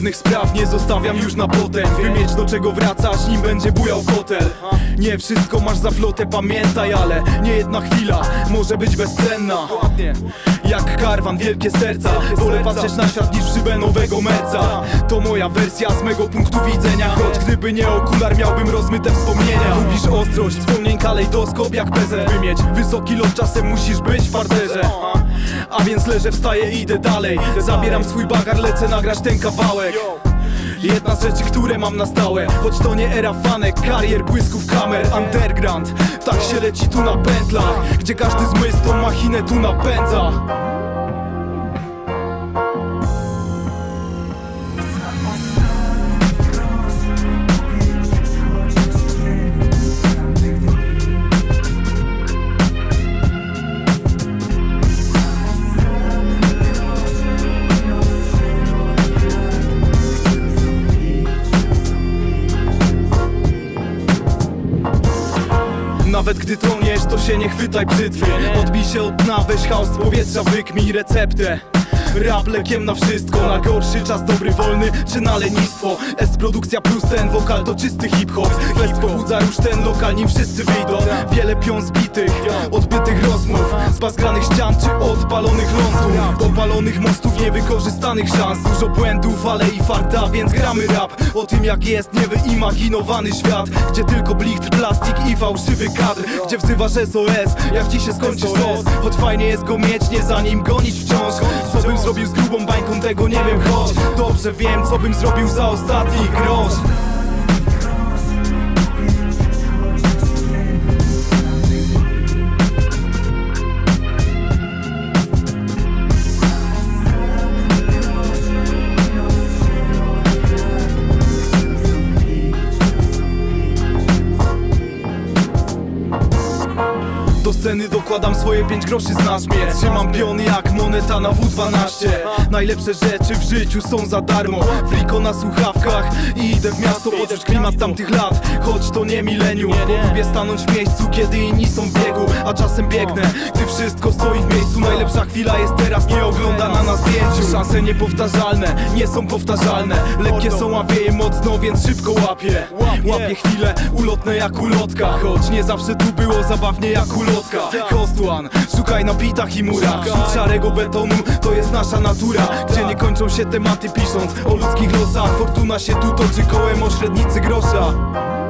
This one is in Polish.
Pewnych spraw nie zostawiam już na potem, by mieć do czego wracać, nim będzie bujał fotel. Nie wszystko masz za flotę, pamiętaj, ale nie jedna chwila może być bezcenna. Jak karwan, wielkie serca, wolę patrzeć na świat niż w szybę nowego merca. To moja wersja z mego punktu widzenia, choć gdyby nie okular, miałbym rozmyte wspomnienia. Lubisz ostrość, wspomnień kalejdoskop jak PZ. By mieć wysoki lot, czasem musisz być w parterze. A więc leżę, wstaję, idę dalej. Zabieram swój bagar, lecę nagrać ten kawałek. Jedna z rzeczy, które mam na stałe, choć to nie era fanek, karier, błysków kamer. Underground, tak się leci tu na pętlach, gdzie każdy zmysł tą machinę tu napędza. Nawet gdy toniesz, to się nie chwytaj brzytwy. Odbij się od dna, weź chaos z powietrza, wykmij receptę. Rap lekiem na wszystko, na gorszy czas, dobry, wolny czy na lenistwo. S-produkcja plus ten wokal to czysty hip-hop. Fest pobudza już ten lokal, nim wszyscy wyjdą. Wiele pion zbitych, odbytych rozmów, zbazgranych ścian czy odpalonych lądów, opalonych mostów, niewykorzystanych szans. Dużo błędów, ale i farta, więc gramy rap o tym jak jest niewyimaginowany świat, gdzie tylko blichtr, plastik i fałszywy kadr, gdzie wzywasz SOS, jak ci się skończy sos. Choć fajnie jest go mieć, nie za nim gonić wciąż. Co bym zrobił z grubą bańką, tego nie wiem, choć dobrze wiem, co bym zrobił za ostatni grosz. Do sceny dokładam swoje 5 groszy, znasz mnie. Trzymam piony jak moneta na W12. Najlepsze rzeczy w życiu są za darmo. Friko na słuchawkach i idę w miasto, poczuć klimat tamtych lat, choć to nie milenium. Bo lubię stanąć w miejscu, kiedy inni są w biegu, a czasem biegnę, gdy wszystko stoi w miejscu. Najlepsza chwila jest teraz, nie oglądana na zdjęciu. Szanse niepowtarzalne, nie są powtarzalne. Lekkie są, a wieje mocno, więc szybko łapię. Łapię chwile ulotne jak ulotka, choć nie zawsze tu było zabawnie jak ulotka. Host One, szukaj na bitach i murach. Wśród szarego betonu to jest nasza natura, gdzie nie kończą się tematy pisząc o ludzkich losach. Fortuna się tu toczy kołem o średnicy grosza.